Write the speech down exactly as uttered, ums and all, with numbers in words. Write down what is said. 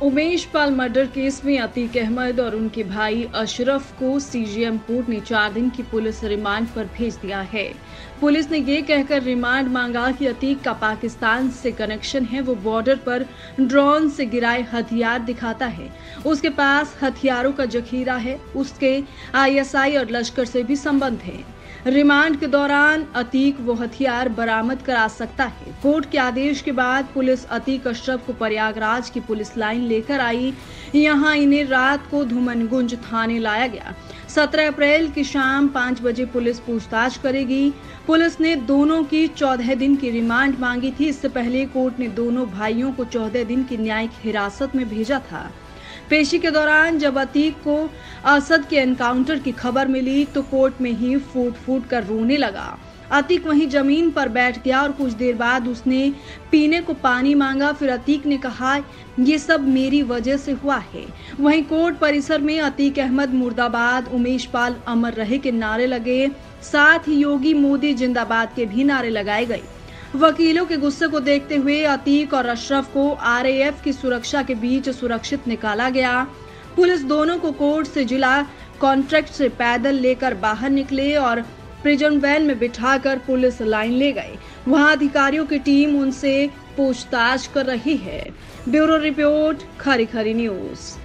Umesh Pal murder case में अतीक अहमद और उनके भाई अशरफ को सीजेएम कोर्ट ने चार दिन की पुलिस रिमांड पर भेज दिया है। पुलिस ने ये कहकर रिमांड मांगा कि अतीक का पाकिस्तान से कनेक्शन है। वो बॉर्डर पर ड्रोन से गिराए हथियार दिखाता है, उसके पास हथियारों का जखीरा है, उसके आईएसआई और लश्कर से भी संबंध है। रिमांड के दौरान अतीक वो हथियार बरामद करा सकता है। कोर्ट के आदेश के बाद पुलिस अतीक अशरफ को प्रयागराज की पुलिस लाइन लेकर आई। यहां इन्हें रात को धूमनगुंज थाने लाया गया। सत्रह अप्रैल की शाम पाँच बजे पुलिस पूछताछ करेगी। पुलिस ने दोनों की चौदह दिन की रिमांड मांगी थी। इससे पहले कोर्ट ने दोनों भाइयों को चौदह दिन की न्यायिक हिरासत में भेजा था। पेशी के दौरान जब अतीक को असद के एनकाउंटर की खबर मिली तो कोर्ट में ही फूट फूट कर रोने लगा। अतीक वहीं जमीन पर बैठ गया और कुछ देर बाद उसने पीने को पानी मांगा। फिर अतीक ने कहा, ये सब मेरी वजह से हुआ है। वहीं कोर्ट परिसर में अतीक अहमद मुर्दाबाद, उमेश पाल अमर रहे के नारे लगे, साथ ही योगी मोदी जिंदाबाद के भी नारे लगाए गए। वकीलों के गुस्से को देखते हुए अतीक और अशरफ को आरएएफ की सुरक्षा के बीच सुरक्षित निकाला गया। पुलिस दोनों को कोर्ट से जिला कॉन्ट्रैक्ट से पैदल लेकर बाहर निकले और प्रिजन वैन में बिठाकर पुलिस लाइन ले गए। वहां अधिकारियों की टीम उनसे पूछताछ कर रही है। ब्यूरो रिपोर्ट, खरी खरी न्यूज।